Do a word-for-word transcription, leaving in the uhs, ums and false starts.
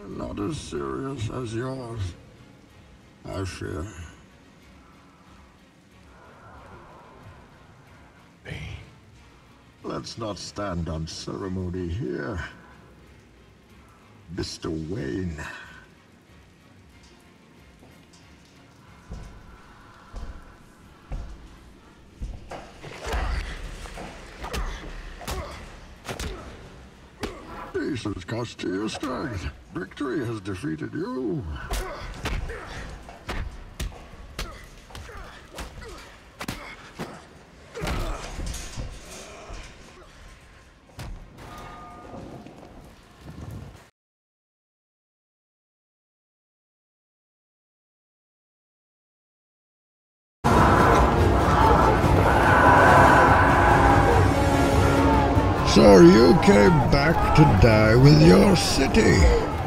Not as serious as yours, I fear. Let's not stand on ceremony here, Mister Wayne. Peace has cost you your strength. Victory has defeated you. So you came back to die with your city.